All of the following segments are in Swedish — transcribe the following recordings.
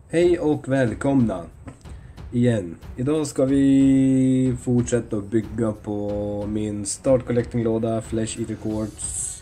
Hej och välkomna igen. Idag ska vi fortsätta att bygga på min Start Collecting-låda Flesh Eater Quartz.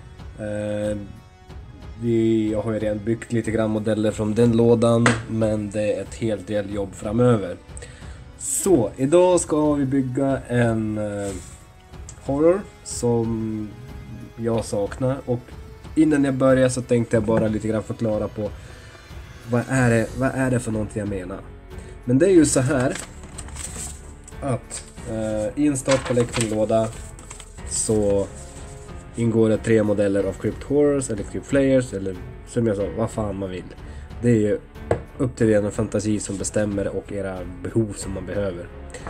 Jag har ju redan byggt lite grann modeller från den lådan, men det är ett helt del jobb framöver. Så, idag ska vi bygga en horror som jag saknar, och innan jag börjar så tänkte jag bara lite grann förklara på vad är det för någonting jag menar. Men det är ju så här att i en Start Collecting-låda så ingår det 3 modeller av Crypt Horrors eller Crypt Flayers, eller som jag sa, vad fan man vill. Det är ju upp till er fantasi som bestämmer och era behov som man behöver.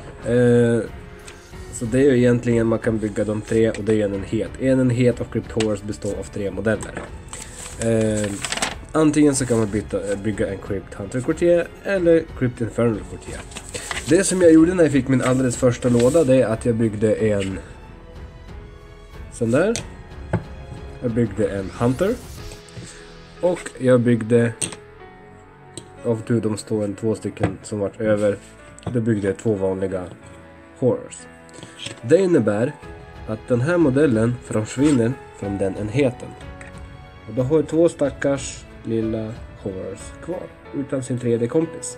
Så det är ju egentligen, man kan bygga de 3, och det är en enhet. En enhet av Crypt Horrors består av 3 modeller. Antingen så kan man bygga en Crypt Hunter Courtier eller Crypt Infernal Courtier. Det som jag gjorde när jag fick min alldeles första låda, det är att jag byggde en sån där. Jag byggde en Hunter. Och jag byggde, av tur de står 2 stycken som vart över, då byggde jag 2 vanliga Horrors. Det innebär att den här modellen försvinner från den enheten. Och då har jag 2 stackars lilla Horrors kvar utan sin 3D kompis.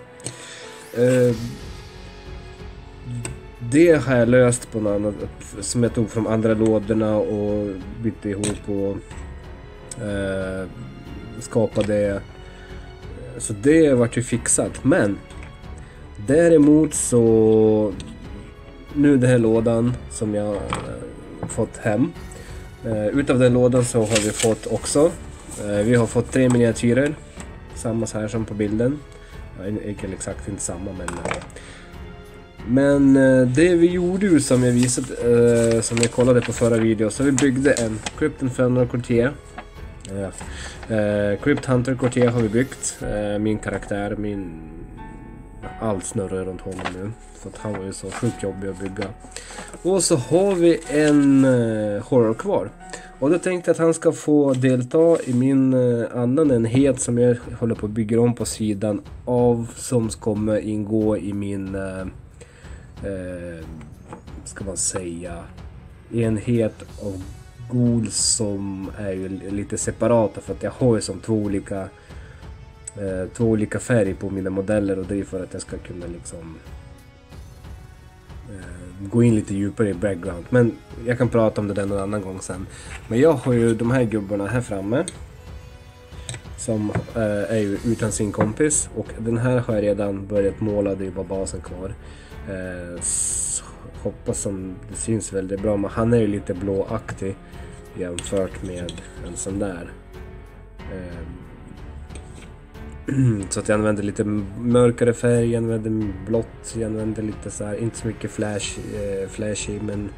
Det har jag löst på något annat, som jag tog från andra lådorna och bytte ihop och skapade. Så det vart ju fixat. Men däremot så nu den här lådan som jag fått hem, utav den lådan så har vi fått också, vi har fått 3 miniatyrer, samma så här som på bilden. Inte exakt inte samma, men det vi gjorde ju, som jag visade, som jag kollade på förra videon, så vi byggde en Crypt Infernal Courtier. Crypt Hunter Courtier har vi byggt. Min karaktär, allt snurrar runt honom nu, för att han var ju så sjukt jobbig att bygga. Och så har vi en horror kvar. Och då tänkte jag att han ska få delta i min annan enhet som jag håller på att bygga om på sidan av, som kommer ingå i min ska man säga, enhet av ghouls som är ju lite separata, för att jag har ju som 2 olika färger på mina modeller, och det är för att jag ska kunna liksom gå in lite djupare i background. Men jag kan prata om det någon annan gång sen. Men jag har ju de här gubbarna här framme som är ju utan sin kompis, och den här har jag redan börjat måla, det är bara basen kvar. Hoppas som det syns väldigt bra, men han är ju lite blåaktig jämfört med en sån där. Så att jag använder lite mörkare färg, jag använder blått, jag använder lite så här, inte så mycket flashy, men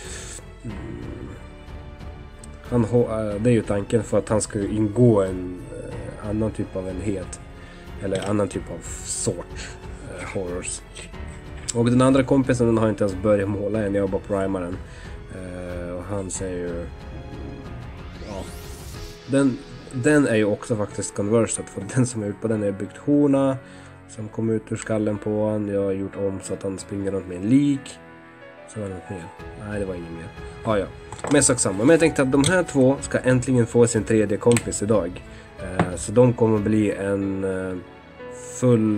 det är ju tanken för att han ska ingå en annan typ av enhet, eller annan typ av sort horrors. Och den andra kompisen, den har inte ens börjat måla än, jag bara primar den. Och han säger ju, ja, den är ju också faktiskt conversed, för den som är ute på den är byggt horna som kom ut ur skallen på han. Jag har gjort om så att han springer runt med en lik. Så var det något mer? Nej, det var inget mer. Ja. Men sak samma. Men jag tänkte att de här 2 ska äntligen få sin 3D-kompis idag. Så de kommer bli en full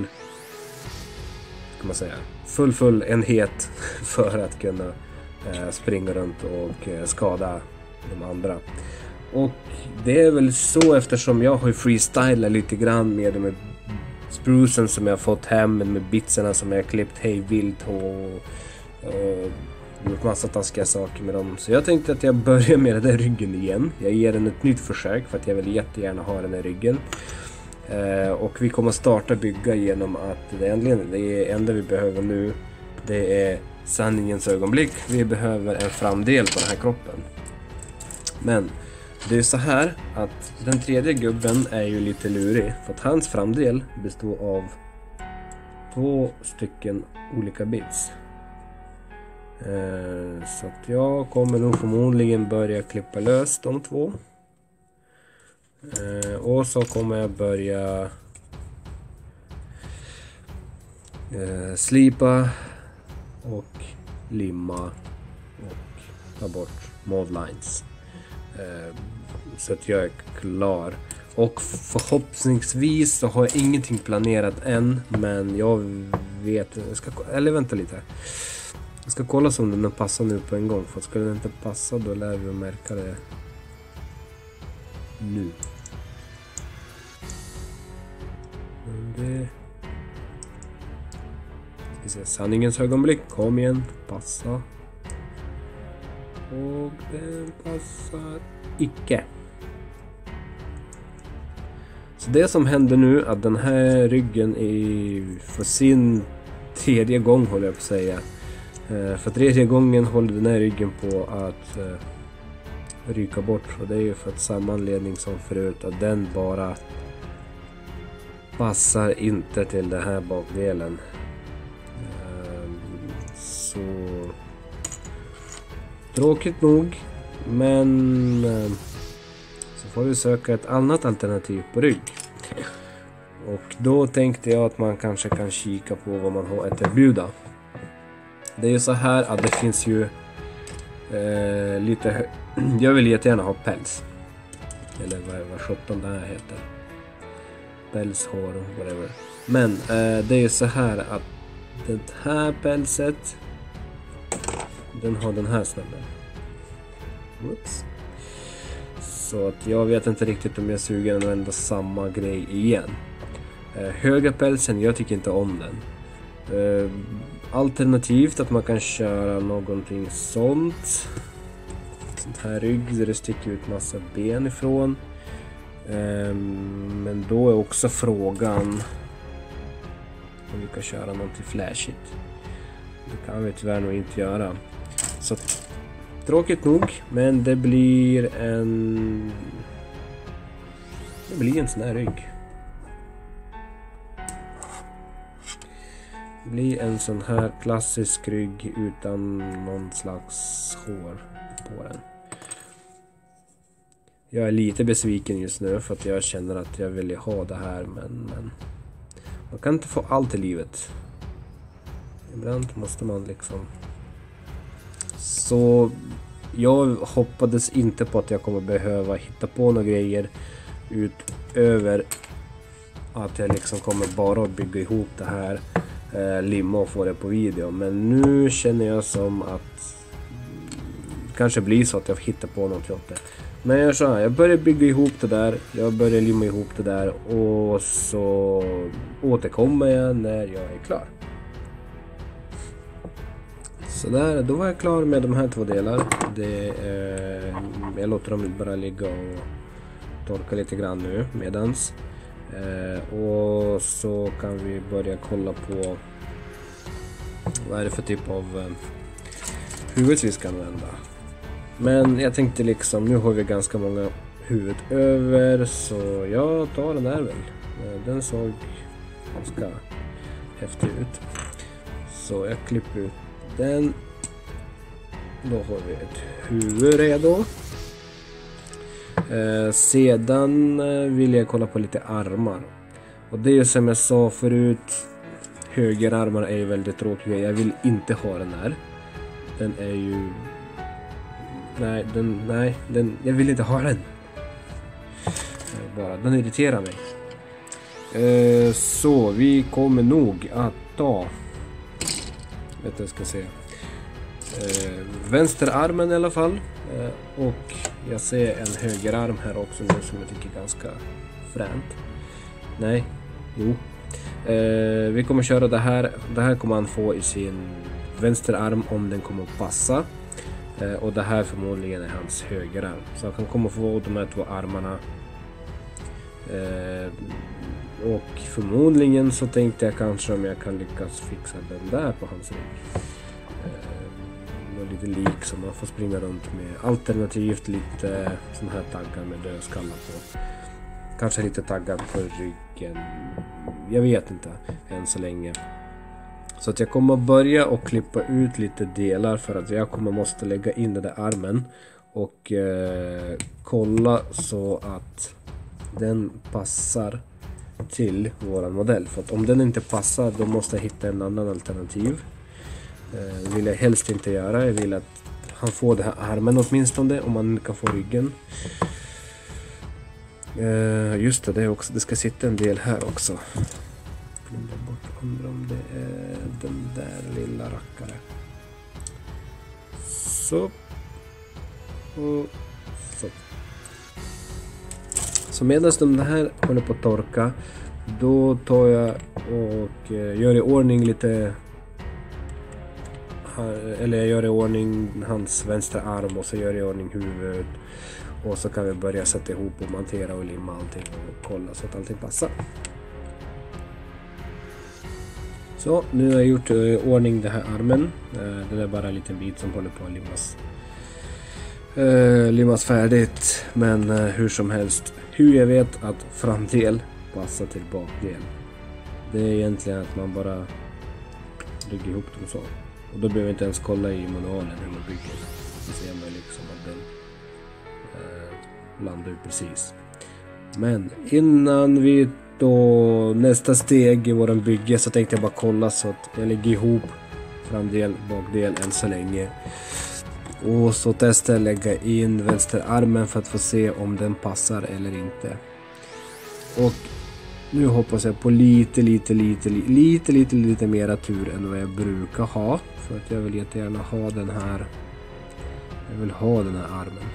enhet för att kunna springa runt och skada de andra. Och det är väl så, eftersom jag har freestylat lite grann med de här sprucen som jag fått hem, med bitserna som jag klippt hej vilt och gjort massa taskiga saker med dem. Så jag tänkte att jag börjar med den där ryggen igen. Jag ger den ett nytt försök för att jag vill jättegärna ha den här ryggen. Och vi kommer att starta bygga genom att det enda vi behöver nu, det är sanningens ögonblick. Vi behöver en framdel på den här kroppen. Men det är så här att den tredje gubben är ju lite lurig, för att hans framdel består av 2 stycken olika bits. Så att jag kommer nog förmodligen börja klippa lös de 2. Och så kommer jag börja Slipa och limma och ta bort mold lines. Så att jag är klar. Och förhoppningsvis så har jag ingenting planerat än, men jag vet, eller vänta lite. Jag ska kolla om den passar nu på en gång, för skulle den inte passa då lär vi märka det nu. Det ska se, sanningens ögonblick, kom igen, passa. Och den passar icke. Så det som händer nu är att den här ryggen är för sin tredje gång, håller jag på att säga. För tredje gången håller den här ryggen på att ryka bort. Och det är ju för att samma anledning som förut, att den bara passar inte till den här bakdelen. Så tråkigt nog, men så får vi söka ett annat alternativ på rygg. Och då tänkte jag att man kanske kan kika på vad man har att erbjuda. Det är ju så här att det finns ju lite, jag vill jättegärna ha päls. Eller vad 17 det här heter. Päls, hår, whatever. Men det är ju så här att det här pälset, den har den här snabben. Oops. Så att jag vet inte riktigt om jag suger att använda samma grej igen. Höga pälsen, jag tycker inte om den. Alternativt att man kan köra någonting sånt. Sånt här rygg där det sticker ut massa ben ifrån. Men då är också frågan om vi kan köra någonting flashigt. Det kan vi tyvärr nog inte göra. Så tråkigt nog, men det blir en sån här rygg. Det blir en sån här klassisk rygg utan någon slags hår på den. Jag är lite besviken just nu för att jag känner att jag vill ha det här, men man kan inte få allt i livet. Ibland måste man liksom. Så jag hoppades inte på att jag kommer behöva hitta på några grejer utöver att jag liksom kommer bara att bygga ihop det här, limma och få det på video. Men nu känner jag som att det kanske blir så att jag hittar på något åt det. Men jag så här, jag börjar bygga ihop det där, jag börjar limma ihop det där och så återkommer jag när jag är klar. Så där, då var jag klar med de här två delar. Jag låter dem bara ligga och torka lite grann nu medans. Och så kan vi börja kolla på vad är det för typ av huvud vi ska använda. Men jag tänkte liksom, nu har vi ganska många huvud över, så jag tar den här väl. Den såg ganska häftig ut. Så jag klipper ut den. Då har vi ett huvud redo. Sedan vill jag kolla på lite armar. Och det är ju som jag sa förut, högerarmar är ju väldigt tråkiga. Jag vill inte ha den här. Den är ju... jag vill inte ha den. Den irriterar mig. Så vi kommer nog att ta... Jag ska se. Vänsterarmen i alla fall. Och jag ser en högerarm här också nu som jag tycker är ganska fränt. Vi kommer köra det här. Det här kommer han få i sin vänsterarm om den kommer att passa. Och det här förmodligen är hans högerarm. Så han kommer få de här två armarna. Och förmodligen så tänkte jag kanske om jag kan lyckas fixa den där på hans rygg. Lite lik som man får springa runt med. Alternativt lite sån här taggar med dödskallar på. Kanske lite taggar på ryggen. Jag vet inte än så länge. Så att jag kommer börja och klippa ut lite delar för att jag kommer måste lägga in den där armen. Och kolla så att den passar till våran modell. För att om den inte passar, då måste jag hitta en annan alternativ. Det vill jag helst inte göra. Jag vill att han får det här armen åtminstone, om man kan få ryggen. Just det, det är också, det ska sitta en del här också. Undrar om det är den där lilla rackare. Så. Och så. Så medan de här håller på att torka, då tar jag och gör i ordning lite, eller jag gör i ordning hans vänstra arm och så gör jag i ordning huvudet, och så kan vi börja sätta ihop och montera och limma allting och kolla så att allting passar. Så nu har jag gjort i ordning den här armen. Det är bara en liten bit som håller på att limmas färdigt, men hur som helst, hur jag vet att framdel passar till bakdel, det är egentligen att man bara lägger ihop dem så, och då behöver jag inte ens kolla i manualen hur man bygger, så ser man liksom att den landar ut precis. Men innan vi då nästa steg i våran bygge, så tänkte jag bara kolla så att jag lägger ihop framdel bakdel än så länge. Och så testar jag lägga in vänsterarmen för att få se om den passar eller inte. Och nu hoppas jag på lite mera tur än vad jag brukar ha. För att jag vill jättegärna ha den här. Jag vill ha den här armen.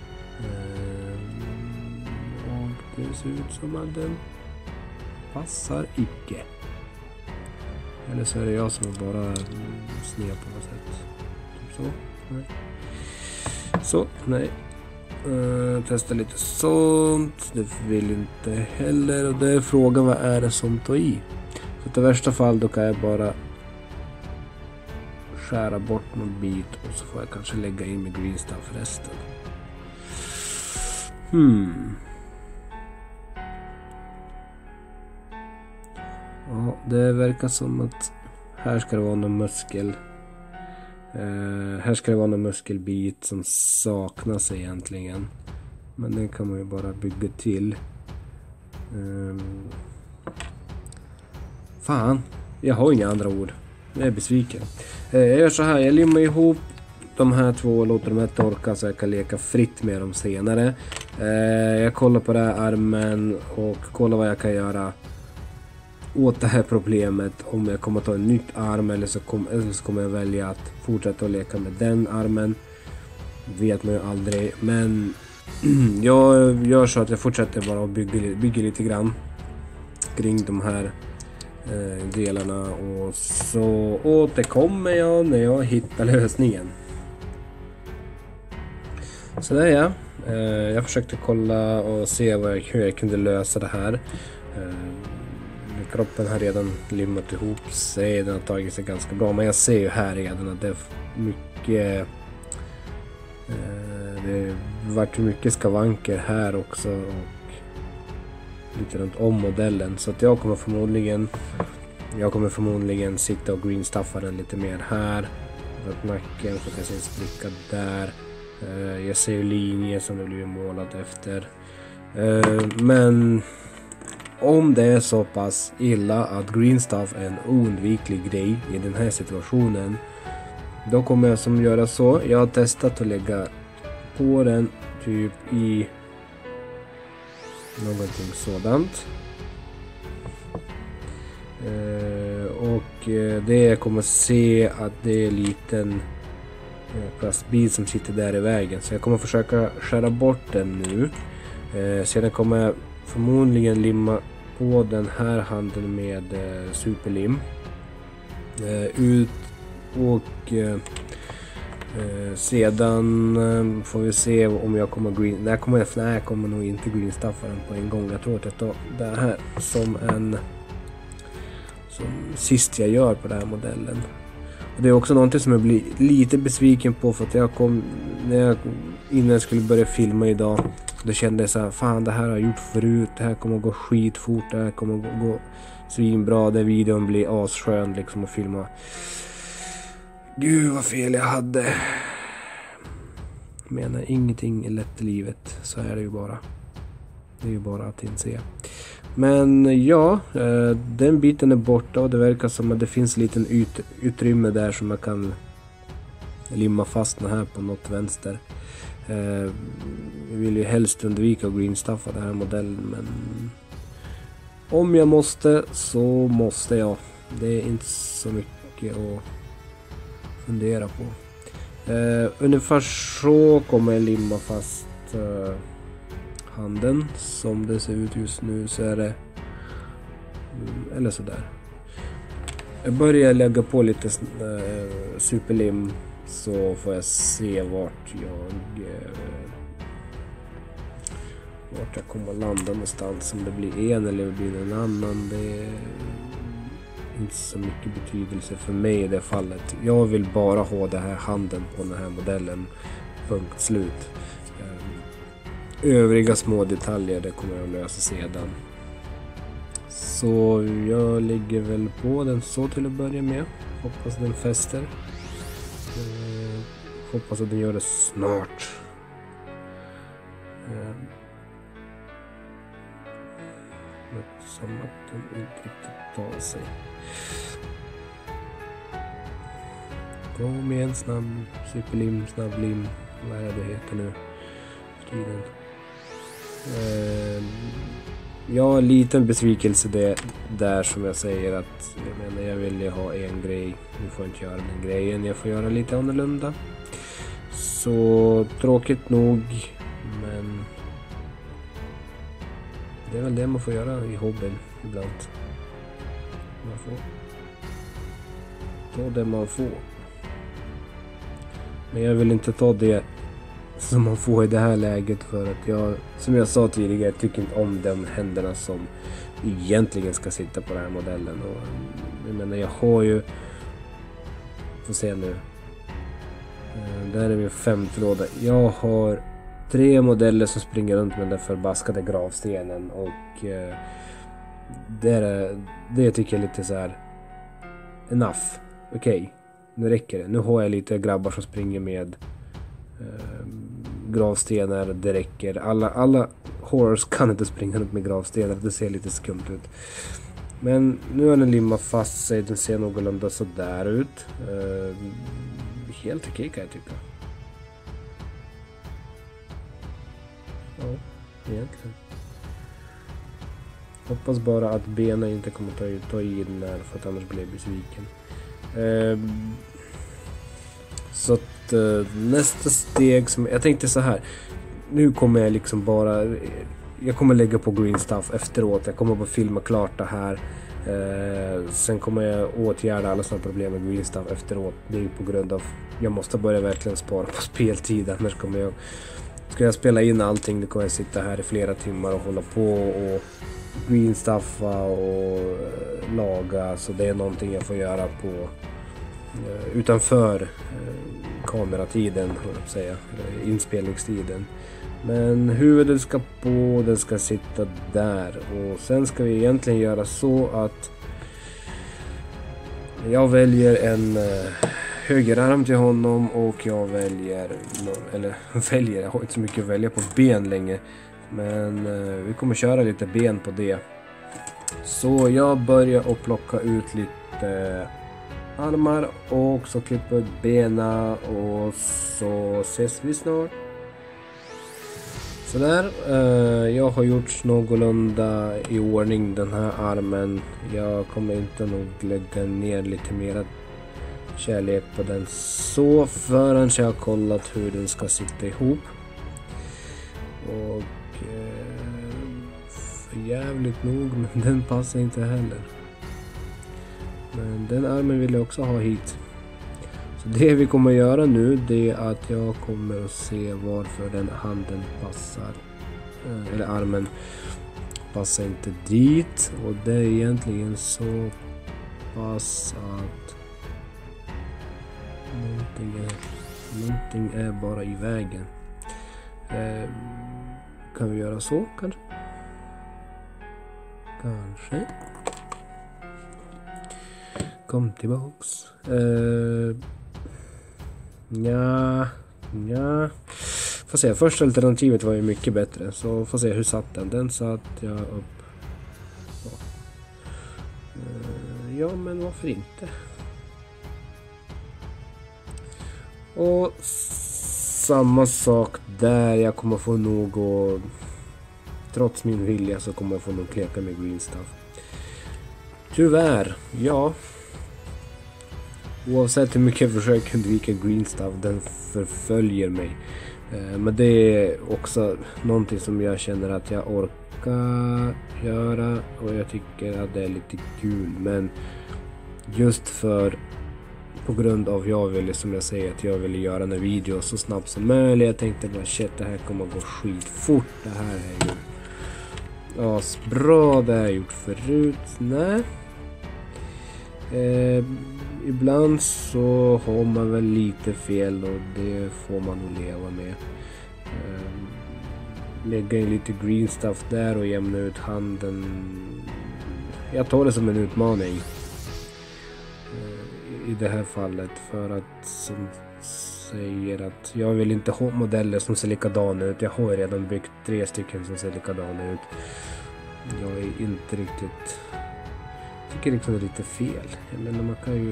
Och det ser ut som att den passar icke. Eller så är det jag som bara sned på något sätt. Typ så. Nej. Så, nej. Testa lite sånt. Det vill inte heller. Och det är frågan, vad är det som tar i? Så i värsta fall då kan jag bara skära bort någon bit, och så får jag kanske lägga in med green stuff resten. Ja, det verkar som att här ska det vara någon muskel. Här ska det vara någon muskelbit som saknas egentligen. Men den kan man ju bara bygga till. Fan, jag har inga andra ord. Jag är besviken. Jag gör så här, jag limmar ihop de här två och låter dem här torka så jag kan leka fritt med dem senare. Jag kollar på den här armen och kollar vad jag kan göra åt det här problemet. Om jag kommer att ta en nytt arm eller så kommer jag välja att fortsätta att leka med den armen. Vet man ju aldrig. Men jag gör så att jag fortsätter bara att bygga lite grann kring de här delarna, och så återkommer jag när jag hittar lösningen. Så där ja. Jag försökte kolla och se hur jag kunde lösa det här. Kroppen har redan limmat ihop sig, den har tagit sig ganska bra, men jag ser ju här redan att det är mycket det har varit mycket skavanker här också, och lite runt om modellen, så att jag kommer förmodligen sikta och greenstuffa den lite mer här runt nacken, så kan jag se en spricka där. Jag ser ju linjer som det blir målat efter, men om det är så pass illa att green stuff är en oundviklig grej i den här situationen, då kommer jag som göra så. Jag har testat att lägga på den typ i någonting sådant. Och det jag kommer se att det är en liten plastbit som sitter där i vägen. Så jag kommer försöka skära bort den nu. Sedan kommer jag förmodligen limma på den här handen med superlim ut, och sedan får vi se om jag kommer green. Jag kommer nog inte green stuffa den på en gång. Jag tror att jag tar det här som sist jag gör på den här modellen. Och det är också någonting som jag blir lite besviken på, för att innan jag skulle börja filma idag, då kände jag så här, fan, det här har jag gjort förut, det här kommer att gå skitfort, det här kommer att gå svinbra, det videon blir asskön liksom att filma. Gud vad fel jag hade. Jag menar, ingenting är lätt i livet, så är det ju bara. Det är ju bara att inse. Men ja, den biten är borta och det verkar som att det finns en liten utrymme där som man kan limma fast den här på något vänster. Jag vill ju helst undvika att greenstuffa den här modellen, men om jag måste så måste jag. Det är inte så mycket att fundera på. Ungefär så kommer jag limma fast handen. Som det ser ut just nu så är det eller sådär. Jag börjar lägga på lite superlim så får jag se vart jag kommer att landa någonstans. Om det blir en eller det blir en annan, det är inte så mycket betydelse för mig i det fallet. Jag vill bara ha det här handen på den här modellen. Punkt slut. Övriga små detaljer det kommer jag att lösa sedan. Så jag lägger väl på den så till att börja med. Hoppas den fäster. Hoppas att den gör det snart. Som att den inte riktigt tar sig. Kom igen, superlim, snabblim. Vad är det heter nu? Tiden. Ja, en liten besvikelse där som jag säger att jag vill ju ha en grej. Nu får jag inte göra den grejen. Jag får göra lite annorlunda. Så tråkigt nog, men det är väl det man får göra i hobbyn ibland. Man får ta det man får. Men jag vill inte ta det som man får i det här läget, för att jag, som jag sa tidigare, tycker inte om de händerna som egentligen ska sitta på den här modellen. Och jag menar, jag har ju, får se nu, där är min 5:e låda. Jag har 3 modeller som springer runt med den förbaskade gravstenen, och det tycker jag är lite så här enough. Okej, nu räcker det. Nu har jag lite grabbar som springer med gravstenar, det räcker. Alla horrors kan inte springa runt med gravstenar, det ser lite skumt ut. Men nu har den limmat fast sig, den ser någorlunda så där ut. Helt okej kan jag tycka. Ja, egentligen. Hoppas bara att benen inte kommer ta i den här, för att annars blir jag besviken. Så att nästa steg som jag tänkte så här. Nu kommer jag liksom bara, jag kommer lägga på green stuff efteråt. Jag kommer bara filma klart det här. Sen kommer jag åtgärda alla sådana problem med green stuff efteråt. Det är ju på grund av, jag måste börja verkligen spara på speltid. Annars kommer jag, ska jag spela in allting, då kommer jag sitta här i flera timmar och hålla på och green stuffa och laga. Så det är någonting jag får göra på utanför kameratiden, säga, inspelningstiden. Men huvudet ska på, den ska sitta där, och sen ska vi egentligen göra så att jag väljer en högerarm till honom, och jag väljer, jag har inte så mycket att välja på ben länge, men vi kommer köra lite ben på det. Så jag börjar att plocka ut lite armar och så klippa ut bena, och så ses vi snart. Sådär, jag har gjort någorlunda i ordning den här armen. Jag kommer inte nog lägga ner lite mer kärlek på den så förrän jag har kollat hur den ska sitta ihop. Och för jävligt nog, men den passar inte heller. Men den armen vill jag också ha hit. Så det vi kommer göra nu, det är att jag kommer att se varför den handen passar. Eller armen passar inte dit. Och det är egentligen så pass att någonting är bara i vägen. Kan vi göra så kanske? Kanske. Kom tillbaks. Ja. Får se, första alternativet var ju mycket bättre. Så får se hur satt den. Den satt jag upp ja men varför inte? Och samma sak där, jag kommer få nog och trots min vilja så kommer jag få nog kleka med green stuff. Tyvärr, ja. Oavsett hur mycket jag försöker undvika green stuff, den förföljer mig. Men det är också någonting som jag känner att jag orkar göra och jag tycker att det är lite kul. Men just för på grund av jag ville, som jag säger, att jag ville göra en video så snabbt som möjligt. Jag tänkte bara shit, det här kommer gå skitfort. Det här är ju asbra, det har jag gjort förut. Nej. Ibland så har man väl lite fel och det får man nog leva med. Lägga in lite green stuff där och jämna ut handen. Jag tar det som en utmaning i det här fallet, för att som säger att jag vill inte ha modeller som ser likadana ut. Jag har redan byggt 3 stycken som ser likadana ut. Jag är inte riktigt, tycker liksom det är lite fel. Jag menar,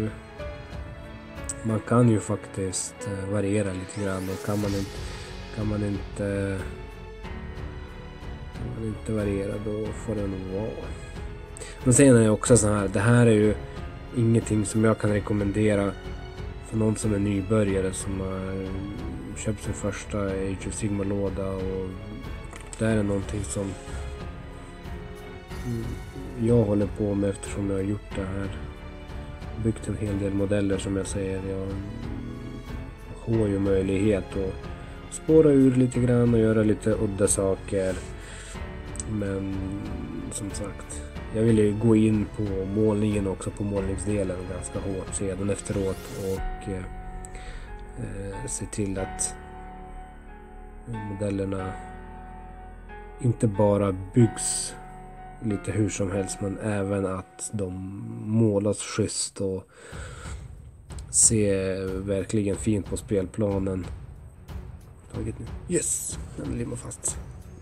man kan ju faktiskt variera lite grann, och kan man inte variera, då får det nog vara. Men sen är det också så här, det här är ju ingenting som jag kan rekommendera för någon som är nybörjare som har köpt sin första Age of Sigmar-låda, och det är någonting som jag håller på med eftersom jag har gjort det här. Byggt en hel del modeller, som jag säger. Jag har ju möjlighet att spåra ur lite grann och göra lite udda saker. Men som sagt, jag ville ju gå in på målningen också, på målningsdelen ganska hårt sedan efteråt, och se till att modellerna inte bara byggs lite hur som helst, men även att de målas schysst och ser verkligen fint på spelplanen. Yes, den limmar fast.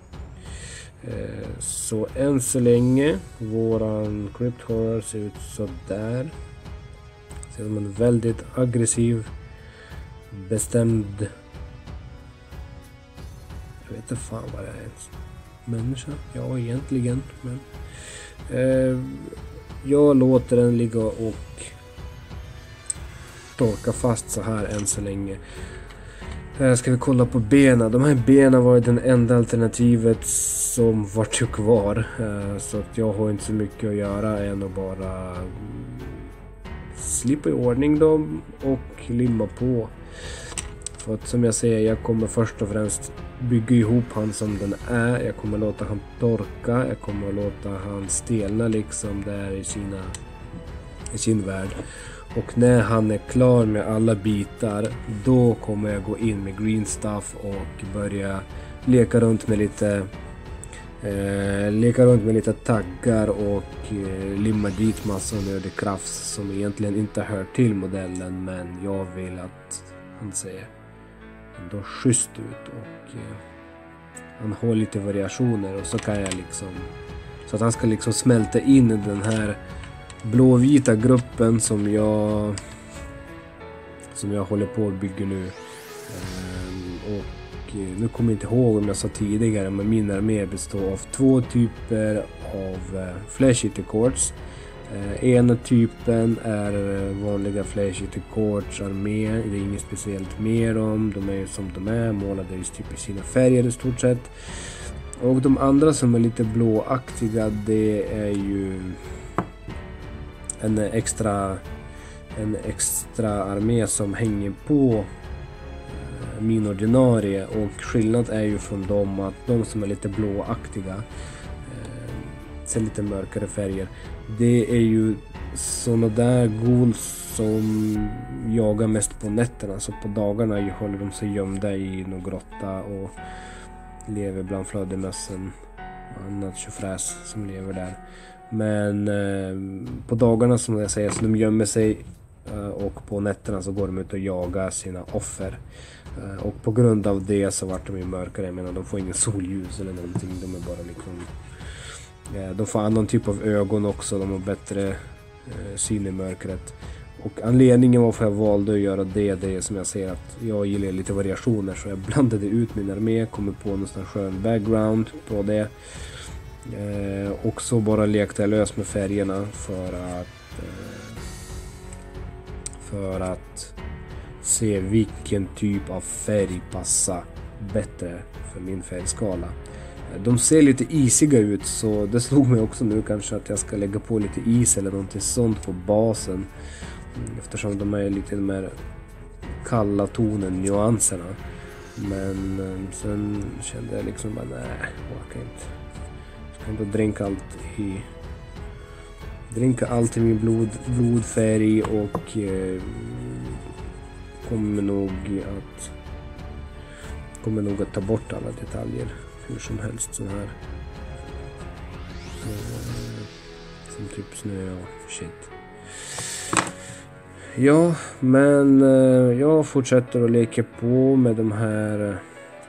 Så än så länge våran Crypt Horror ser ut så där. Ser som en väldigt aggressiv, bestämd, jag vet inte fan vad det är ens. Människa? Ja, egentligen. Men jag låter den ligga och torka fast så här än så länge. Ska vi kolla på benen. De här benen var den enda alternativet som var kvar. Så att jag har inte så mycket att göra än att bara slippa i ordning dem och limma på. För att som jag säger, jag kommer först och främst bygga ihop han som den är. Jag kommer låta han torka. Jag kommer låta han stelna liksom där i sin värld. Och när han är klar med alla bitar, då kommer jag gå in med green stuff och börja leka runt med lite taggar och limma dit massa onödig kraft som egentligen inte hör till modellen, men jag vill att han ser ändå schysst ut och han har lite variationer, och så kan jag liksom, så att han ska liksom smälta in i den här blåvita gruppen som jag håller på att bygga nu. Och nu kommer jag inte ihåg om jag sa tidigare, men min armé består av 2 typer av Flesh Eater Courts. Ena typen är vanliga Flesh Eater Courts armé. Det är inget speciellt med dem. De är ju som de är, målade typ i sina färger i stort sett. Och de andra som är lite blåaktiga, det är ju en extra armé som hänger på min ordinarie, och skillnad är ju från dem att de som är lite blåaktiga ser lite mörkare färger. Det är ju såna där ghouls som jagar mest på nätterna, så på dagarna håller de sig gömda i någon grotta och lever bland flödemössen och annat tjofräs som lever där. Men på dagarna, som jag säger, så de gömmer sig, och på nätterna så går de ut och jagar sina offer. Och på grund av det så vart de ju mörkare. Jag menar, de får ingen solljus eller någonting. De är bara liksom, de får annan typ av ögon också. De har bättre syn i mörkret. Och anledningen varför jag valde att göra det är som jag säger att jag gillar lite variationer, så jag blandade ut min armé, kommer på en sån skön background på det. Och så bara lekte jag lös med färgerna för att se vilken typ av färg passar bättre för min färgskala. De ser lite isiga ut, så det slog mig också nu kanske att jag ska lägga på lite is eller någonting sånt på basen. Eftersom de är lite mer kalla tonen, nyanserna. Men sen kände jag liksom bara nej, jag kan inte. Jag ska inte dränka allt i min blodfärg och kommer nog att ta bort alla detaljer hur som helst så här. Som typ snö och shit. Ja, men jag fortsätter att leka på med de här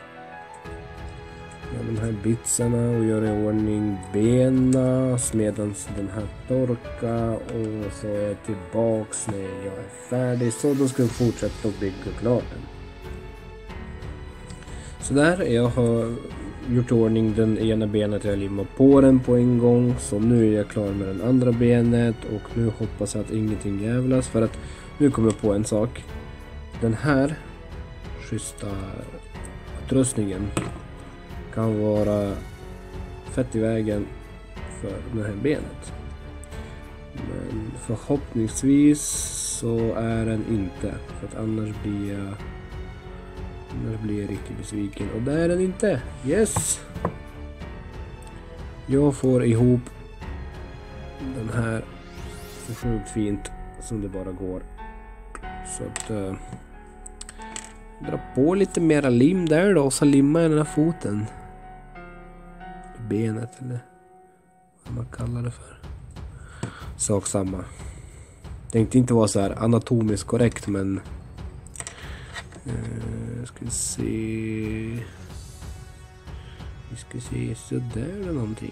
bitsarna och göra i ordning bena medan den här torkar, och så är jag tillbaks när jag är färdig, så då ska jag fortsätta att bygga klart den. Så där, jag har gjort i ordning den ena benet, jag limmar på den på en gång, så nu är jag klar med den andra benet, och nu hoppas jag att ingenting jävlas, för att nu kommer jag på en sak. Den här schyssta utrustningen kan vara fett i vägen för det här benet. Men förhoppningsvis så är den inte, för att annars blir jag riktigt besviken. Och där är den inte. Yes! Jag får ihop den här så sjukt fint som det bara går. Så att dra på lite mera lim där då, och så limmar jag den här foten. Benet eller vad man kallar det för. Sak samma. Tänkte inte vara så här anatomiskt korrekt, men ska se. Vi ska se så där eller någonting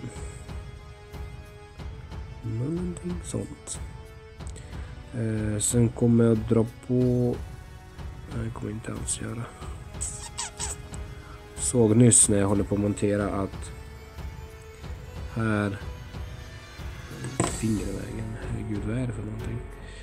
sånt. Sen kommer jag dra på. Nej, kommer inte alls göra. Såg nyss när jag håller på att montera att här fingervägen. Herregud, vad är det för någonting?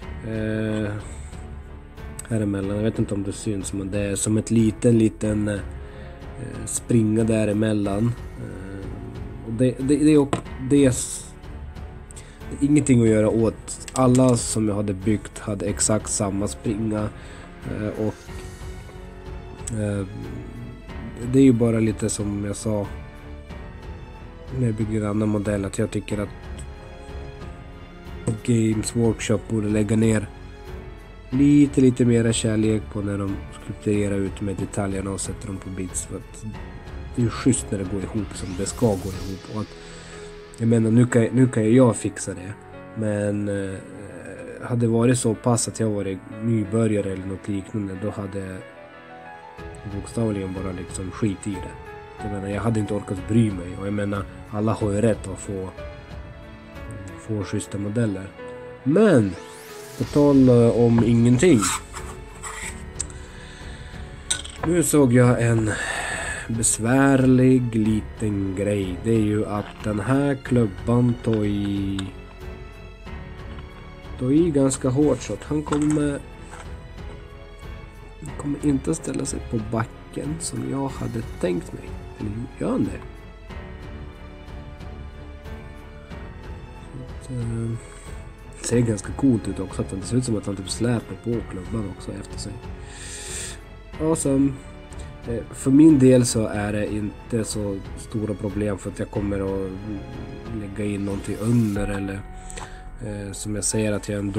Här emellan, jag vet inte om det syns, men det är som ett liten springa däremellan. Och det är ingenting att göra åt. Alla som jag hade byggt hade exakt samma springa, och det är ju bara lite som jag sa när jag byggde en annan modell, att jag tycker att Games Workshop borde lägga ner lite mera kärlek på när de skulpterar ut med detaljerna och sätter dem på bits, för att det är ju schysst när det går ihop som det ska gå ihop. Och att, jag menar, nu kan jag fixa det, men hade det varit så pass att jag varit nybörjare eller något liknande, då hade jag bokstavligen bara liksom skit i det. Jag menar, jag hade inte orkat bry mig, och jag menar, alla har ju rätt att få schyssta modeller. Men på tal om ingenting, nu såg jag en besvärlig liten grej. Det är ju att den här klubban tar i ganska hårt, så att han kommer inte att ställa sig på backen som jag hade tänkt mig. Eller gör han det? Det ser ganska coolt ut också, att det ser ut som att han typ släpar på klubban också efter sig. Awesome. För min del så är det inte så stora problem, för att jag kommer att lägga in någonting under, eller som jag säger att jag är en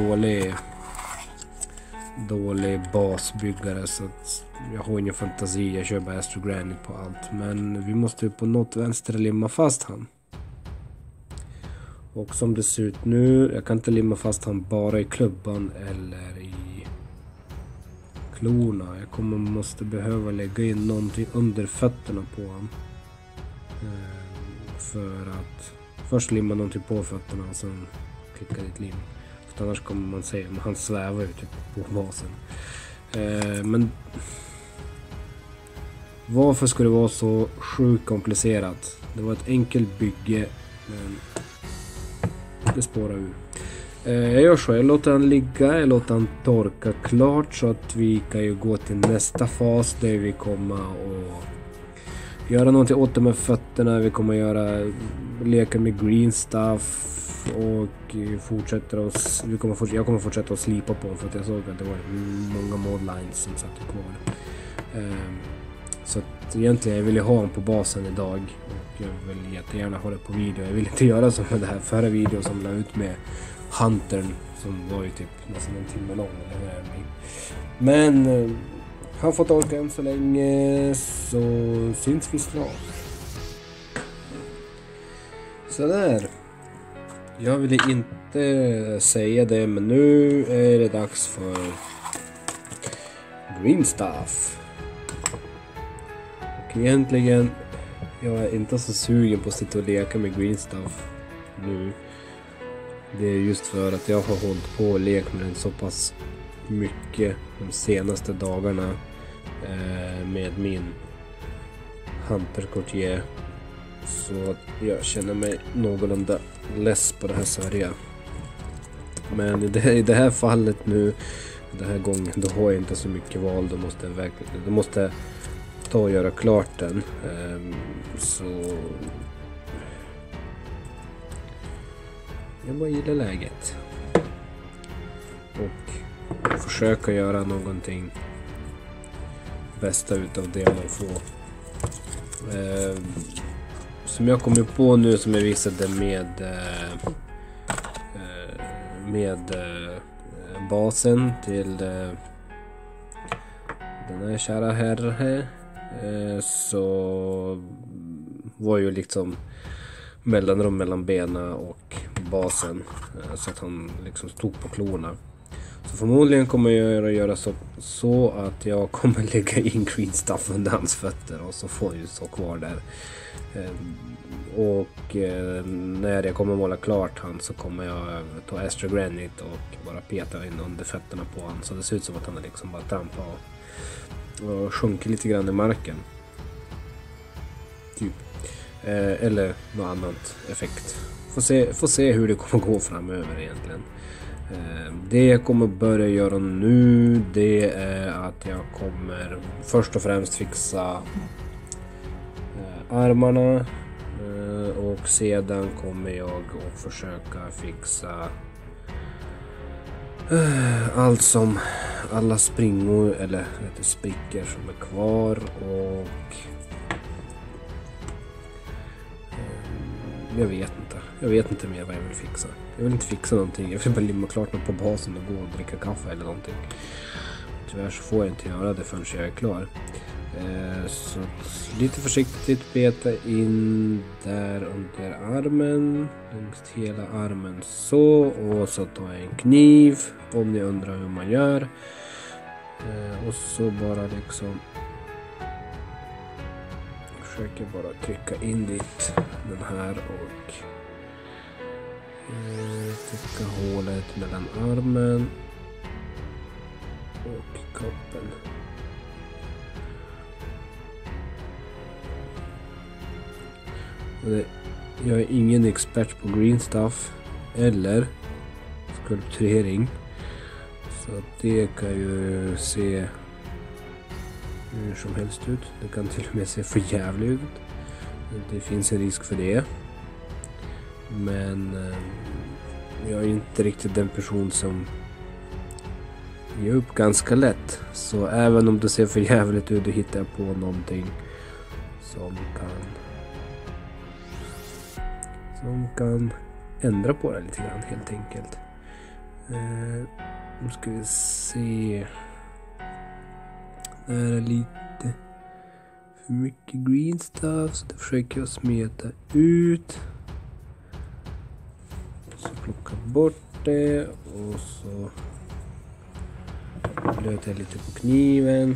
dålig basbyggare, så att jag har ingen fantasi, jag kör bara Astro Granite på allt. Men vi måste ju på något vänster limma fast han. Och som det ser ut nu, jag kan inte limma fast han bara i klubban eller i klorna. Jag måste behöva lägga in någonting under fötterna på honom. För att först limma någonting på fötterna och sen klicka dit lim. för annars kommer man se om han svävar ju typ på basen. Men varför skulle det vara så sjukt komplicerat? Det var ett enkelt bygge, men det spårar ur. Jag gör så, jag låter han ligga, jag låter han torka klart så att vi kan ju gå till nästa fas där vi kommer och göra någonting åt de här fötterna. Vi kommer göra leka med green stuff och jag kommer fortsätta att slipa på dem för att jag såg att det var många modlines som satt kvar. Så att egentligen jag ville ha honom på basen idag och jag vill jättegärna ha det på video. Jag vill inte göra som med det här förra videon som la ut med Huntern som var ju typ nästan en timme lång eller vad det är. Men han får torka än så länge, så syns vi snart. Sådär. Jag ville inte säga det, men nu är det dags för green stuff. Och egentligen, jag är inte så sugen på att sitta och leka med green stuff nu. Det är just för att jag har hållit på och lekt med den så pass mycket de senaste dagarna med min Hunter Courtier, så jag känner mig någorlunda less på det här sörja. Men i det här fallet nu, den här gången, då har jag inte så mycket val. Då måste ta och göra klart den. Så jag bara gillar läget och försöka göra någonting bästa utav det man får. Som jag kommer på nu, som jag visade med basen till den här kära herre, så var ju liksom mellanrum mellan bena och basen, så att han liksom stod på klorna. Så förmodligen kommer jag göra så att jag kommer lägga in green stuff under hans fötter och så får jag stå kvar där. Och när jag kommer måla klart han, så kommer jag ta Astral Granite och bara peta in under fötterna på han, så det ser ut som att han liksom bara trampar och sjunker lite grann i marken typ. Eller något annat effekt. Får se hur det kommer gå framöver egentligen. Det jag kommer börja göra nu, det är att jag kommer först och främst fixa armarna, och sedan kommer jag att försöka fixa alla springor eller sprickor som är kvar, och jag vet inte mer vad jag vill fixa. Jag vill inte fixa någonting. Jag vill bara limma klart något på basen och gå och dricka kaffe eller någonting. Tyvärr så får jag inte göra det förrän jag är klar. Så lite försiktigt peta in där under armen, längs hela armen så, och så tar jag en kniv om ni undrar hur man gör, och så bara liksom försöker bara trycka in dit den här och täcka hålet mellan armen och kroppen. Jag är ingen expert på green stuff eller skulpturering, så det kan ju se hur som helst ut. Det kan till och med se för jävligt ut. Det finns en risk för det. Men jag är inte riktigt den person som ger upp ganska lätt. Så även om det ser för jävligt ut, då hittar jag på någonting som kan ändra på det lite grann, helt enkelt. Nu ska vi se. Det här är lite för mycket green stuff, så det försöker jag smeta ut. Så plocka bort det och så blöter jag lite på kniven.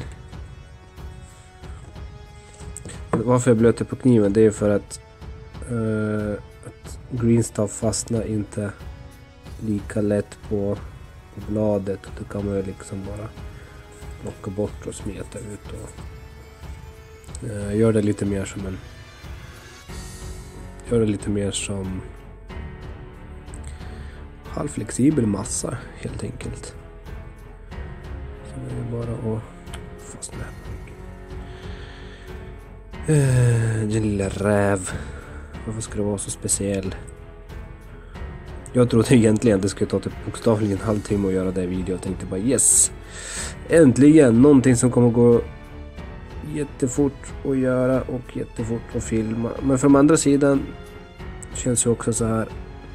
Varför jag blöter på kniven, det är för att green stuff fastnar inte lika lätt på bladet. Då kan man ju liksom bara plocka bort och smeta ut och gör det lite mer som halvflexibel massa helt enkelt. Så det är bara att fastna. Den lilla räv. Varför ska det vara så speciell? Jag trodde egentligen att det skulle ta typ bokstavligen en halvtimme att göra det video. Jag tänkte bara yes. Äntligen någonting som kommer gå jättefort att göra och jättefort att filma. Men från andra sidan känns det också så här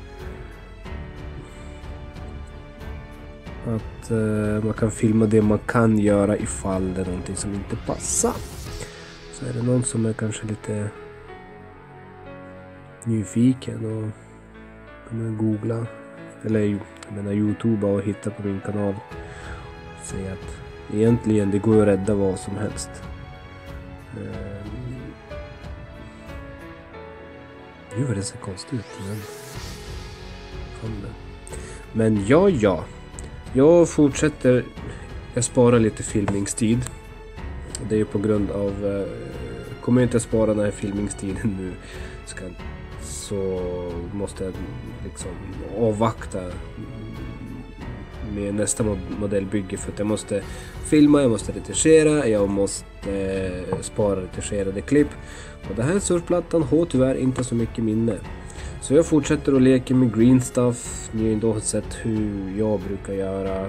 att man kan filma det man kan göra ifall det är någonting som inte passar. Så är det någon som är kanske lite nyfiken och kommer googla eller jag menar YouTube och hitta på min kanal och säga att egentligen det går att rädda vad som helst. Gud vad det ser konstigt ut. Men ja. Jag fortsätter. Jag sparar lite filmningstid. Det är ju på grund av kommer jag inte spara den här filmningstiden nu så måste jag liksom avvakta med nästa modellbygge för att jag måste filma, jag måste retuschera, jag måste spara retuscherade klipp. Och den här surfplattan har tyvärr inte så mycket minne. Så jag fortsätter att leka med green stuff. Ni har ju ändå sett hur jag brukar göra.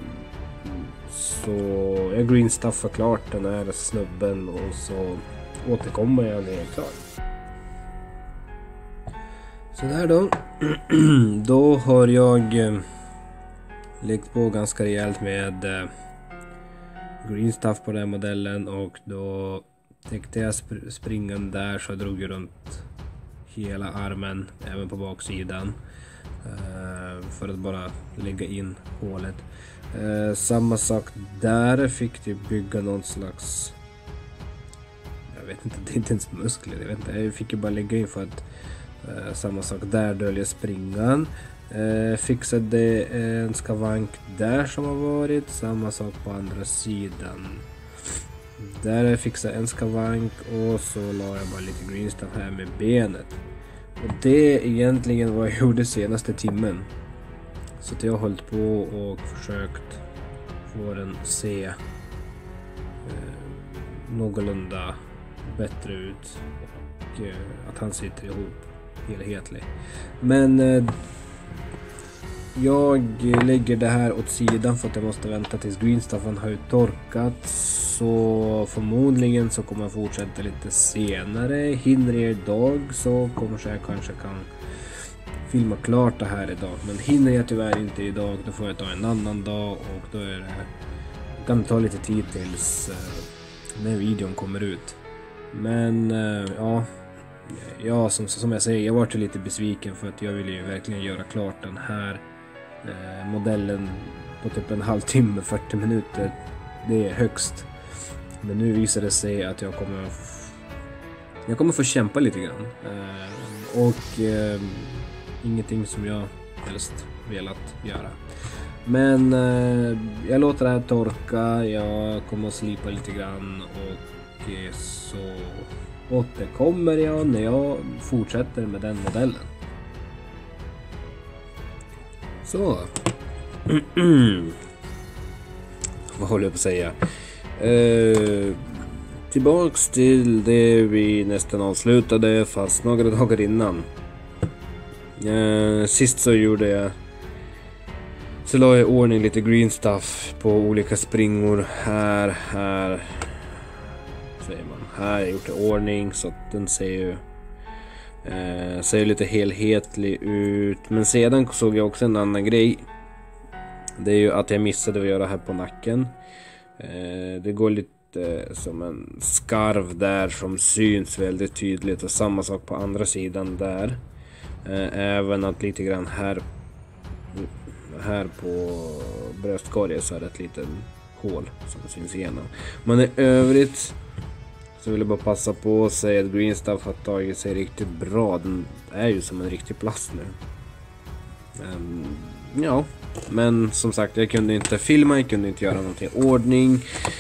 Så jag green stuffar klart den här snubben och så återkommer jag när jag är klar. Så där då. Då har jag lagt på ganska rejält med green stuff på den här modellen och då täckte jag springen där så jag drog runt hela armen även på baksidan för att bara lägga in hålet. Samma sak där, fick du bygga någon slags, jag vet inte, det är inte ens muskler, jag vet inte, jag fick ju bara lägga in för att samma sak där, dölja springan. Fixade en skavank där som har varit, samma sak på andra sidan. Där jag fixade en skavank och så la jag bara lite green stuff här med benet. Och det är egentligen vad jag gjorde senaste timmen. Så att jag har hållit på och försökt få den se någorlunda bättre ut och att han sitter ihop helhetlig. Men jag lägger det här åt sidan för att jag måste vänta tills greenstuffen har torkat. Så förmodligen så kommer jag fortsätta lite senare. Hinner jag idag så kanske jag kan filma klart det här idag. Men hinner jag tyvärr inte idag, då får jag ta en annan dag och då är det, kan ta lite tid tills när videon kommer ut. Men ja, som jag säger, jag var lite besviken för att jag ville ju verkligen göra klart den här modellen på typ en halvtimme, 40 minuter. Det är högst. Men nu visar det sig att jag kommer få kämpa lite grann. Och ingenting som jag helst velat göra. Men jag låter det här torka. Jag kommer att slipa lite grann och så återkommer jag när jag fortsätter med den modellen. Så. Vad håller jag på att säga? Tillbaks till det vi nästan avslutade fast några dagar innan. Sist så la jag i ordning lite green stuff på olika springor. Här säger man. Här har jag gjort i ordning så att den ser lite helhetlig ut. Men sedan såg jag också en annan grej. Det är ju att jag missade att göra här på nacken. Det går lite som en skarv där som syns väldigt tydligt. Och samma sak på andra sidan där. Även att lite grann här på bröstkorgen så är det ett litet hål som syns igenom. Men i övrigt så vill jag bara passa på att säga att green stuff har tagit sig riktigt bra. Den är ju som en riktig plast nu. ja, men som sagt, jag kunde inte filma, jag kunde inte göra någonting i ordning.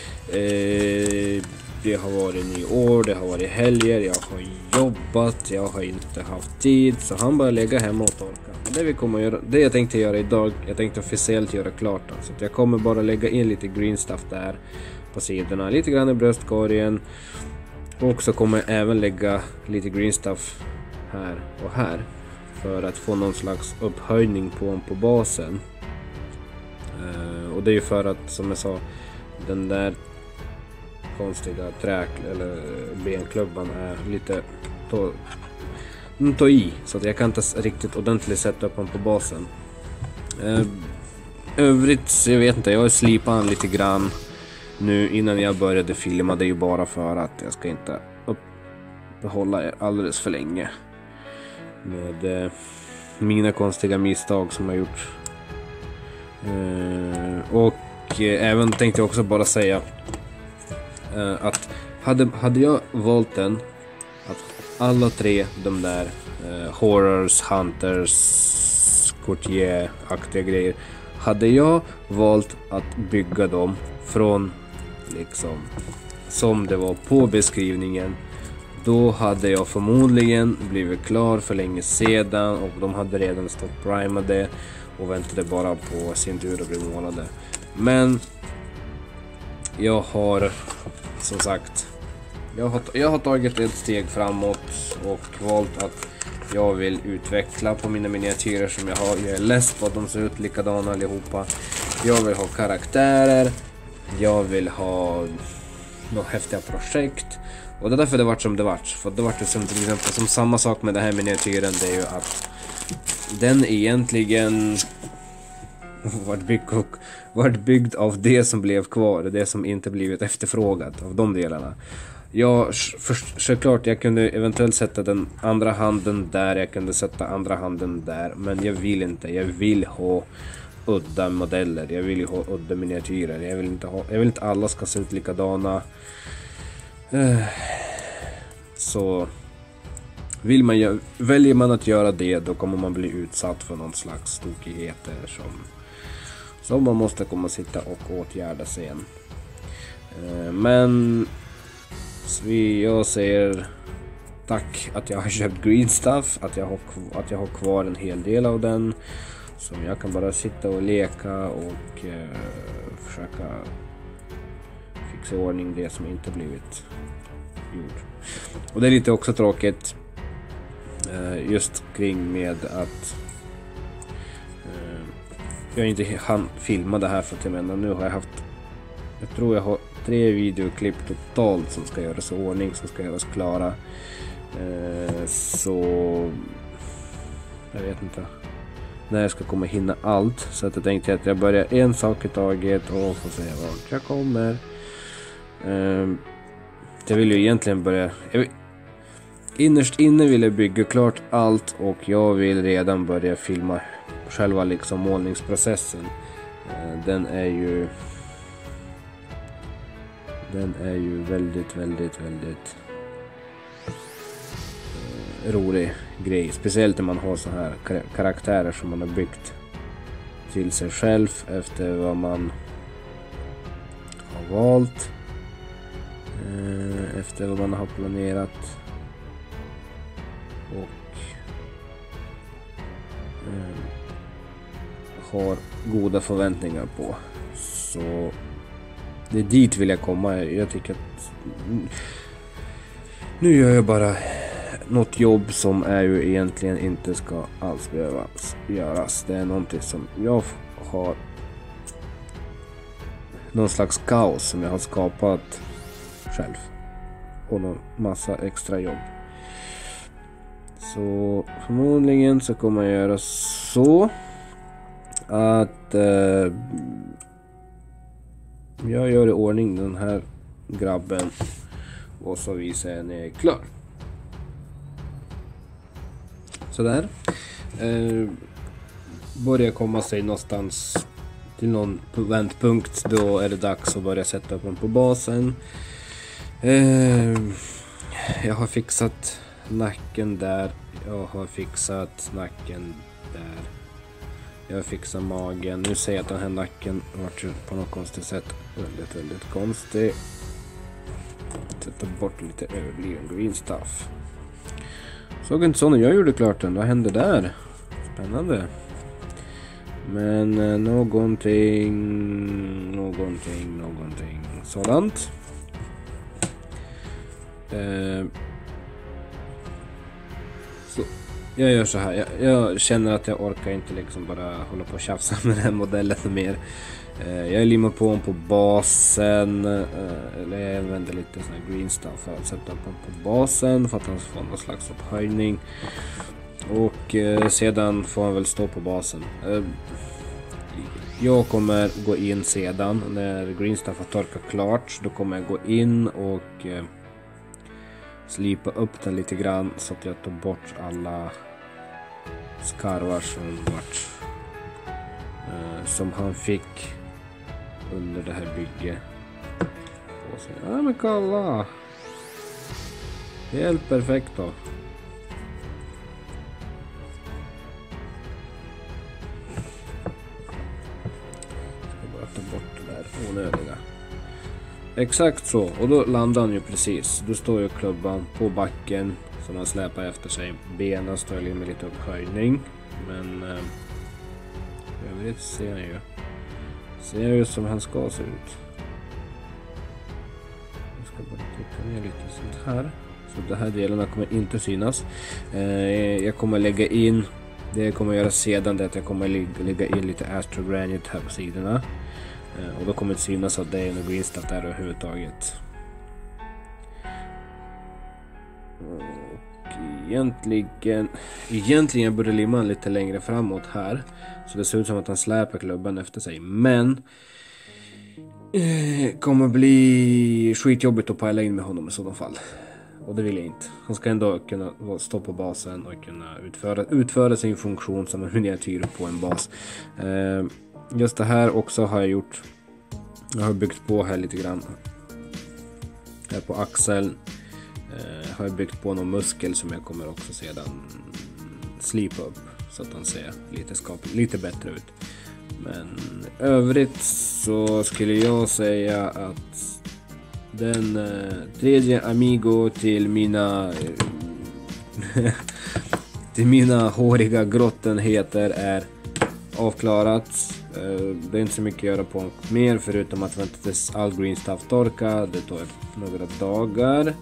Det har varit nyår, det har varit helger, jag har jobbat, jag har inte haft tid, så han bara lägga hemma och torka. Det vi kommer att göra, det jag tänkte göra idag, jag tänkte officiellt göra klart då, så att jag kommer bara lägga in lite green stuff där på sidorna, lite grann i bröstkorgen, och så kommer jag även lägga lite green stuff här och här för att få någon slags upphöjning på basen. Och det är ju för att, som jag sa, den där konstiga eller benklubban är lite ta i, så att jag kan inte riktigt ordentligt sätta upp den på basen. Övrigt, jag vet inte, jag har slipat den lite grann nu innan jag började filma. Det är ju bara för att jag ska inte uppehålla er alldeles för länge med mina konstiga misstag som jag gjort. Och även tänkte jag också bara säga att hade jag valt den, att alla tre de där horrors, hunters, courtier-aktiga grejer, hade jag valt att bygga dem från liksom som det var på beskrivningen, då hade jag förmodligen blivit klar för länge sedan och de hade redan stått primade och väntade bara på sin tur att bli målade. Men jag har, som sagt, jag har tagit ett steg framåt och valt att jag vill utveckla på mina miniatyrer som jag har. Jag är less på att de ser ut likadana allihopa. Jag vill ha karaktärer. Jag vill ha några häftiga projekt. Och det är därför det vart som det vart. För det vart det som till exempel som samma sak med den här miniatyren. Det är ju att den egentligen vart byggd av det som blev kvar. Det som inte blivit efterfrågat av de delarna. Såklart, jag kunde eventuellt sätta den andra handen där, jag kunde sätta andra handen där, men jag vill inte. Jag vill ha udda modeller, jag vill ha udda miniatyrer. Jag vill inte alla ska se ut likadana. Så väljer man att göra det, då kommer man bli utsatt för någon slags tokigheter som man måste komma och sitta och åtgärda sen. Men jag säger tack att jag har köpt green stuff, att jag har kvar en hel del av den som jag kan bara sitta och leka och försöka fixa i ordning det som inte blivit gjort. Och det är lite också tråkigt just kring med att jag inte hann filma det här, för att jag menar, nu har jag tror jag har 3 videoklipp totalt som ska göras i ordning, som ska göras klara. Så jag vet inte när jag ska komma hinna allt, så att jag tänkte att jag börjar en sak i taget och får se vart jag kommer. Jag vill ju egentligen börja, innerst inne vill jag bygga klart allt, och jag vill redan börja filma själva liksom målningsprocessen. Den är ju väldigt rolig grej, speciellt när man har så här karaktärer som man har byggt till sig själv efter vad man har valt, efter vad man har planerat och har goda förväntningar på. Så det är dit vill jag komma. Jag tycker att nu gör jag bara något jobb som är ju egentligen inte ska alls behöva göras. Det är någonting som jag har, någon slags kaos som jag har skapat själv och någon massa extra jobb. Så förmodligen så kommer jag göra så att jag gör i ordning den här grabben och så visar jag när jag är klar. Sådär. Börjar komma sig någonstans till någon vändpunkt, då är det dags att börja sätta upp den på basen. Jag har fixat nacken där. Jag har fixat nacken där. Jag fixar magen. Nu ser jag att den här nacken vart på något konstigt sätt väldigt konstig. Sätta bort lite överbliven green stuff. Såg inte så när jag gjorde klart den. Vad hände där? Spännande. Men någonting sådant. Så jag gör så här. Jag känner att jag orkar inte liksom bara hålla på och tjafsa med den här modellen mer. Jag limmar på basen. Eller jag använder lite sån här green stuff för att sätta på basen för att han ska få någon slags upphöjning. Och sedan får han väl stå på basen. Jag kommer gå in sedan när green stuff har torkat klart. Då kommer jag gå in och slipa upp den lite grann så att jag tar bort alla skarvar som han fick under det här bygget. Ja men kolla! Helt perfekt då. Ska bara ta bort det där onödiga. Exakt så, och då landar han ju precis. Då står ju klubban på backen som han släpar efter sig. Benen står ju med lite upphöjning. Men övrigt ser ju som han ska se ut. Jag ska bara trycka ner lite sånt här. Så de här delarna kommer inte synas. Jag kommer lägga in, det jag kommer göra sedan det är att jag kommer lägga in lite Astro Granite här på sidorna. Och då kommer det synas att det är en green stuff där överhuvudtaget. Och egentligen borde limma lite längre framåt här. Så det ser ut som att han släpar klubban efter sig. Men kommer bli skitjobbigt att pajla in med honom i sådana fall. Och det vill jag inte. Han ska ändå kunna stå på basen och kunna utföra sin funktion som en miniatyr på en bas. Just det här också har jag gjort. Jag har byggt på här lite grann. Här på axeln har jag byggt på någon muskel som jag kommer också sedan slipa upp så att han ser lite bättre ut. Men övrigt så skulle jag säga att den tredje Amigo till mina håriga grottenheter är avklarat. Det är inte så mycket att göra på mer förutom att vänta tills all green stuff torkar. Det tar några dagar.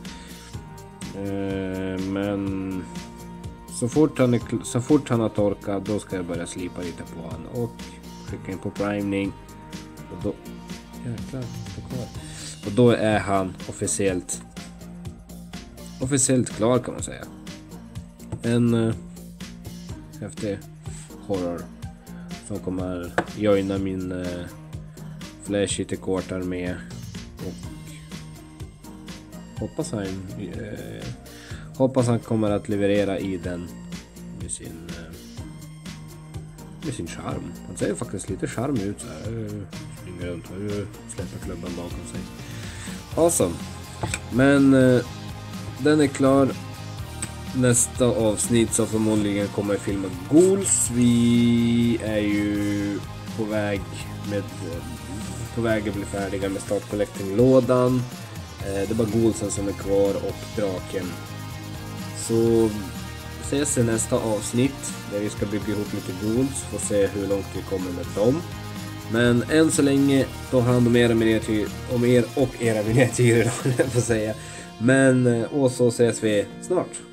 Men så fort han har torkat, då ska jag börja slipa lite på han och skicka in på priming. Och då och då är han officiellt klar kan man säga. En häftig horror som kommer joina min Flash Hit Court med och hoppas han kommer att leverera i den med sin charm. Han ser faktiskt lite charmig ut så här. Springer runt och släpper klubban bakom sig. Awesome. Men den är klar. Nästa avsnitt så förmodligen kommer jag filma Ghouls. Vi är ju på väg att bli färdiga med Start Collecting-lådan. Det är bara Ghoulsen som är kvar och draken. Så ses i nästa avsnitt där vi ska bygga ihop lite Ghouls. Får se hur långt vi kommer med dem. Men än så länge, ta hand om er och era miniatyrer får säga. Men och så ses vi snart.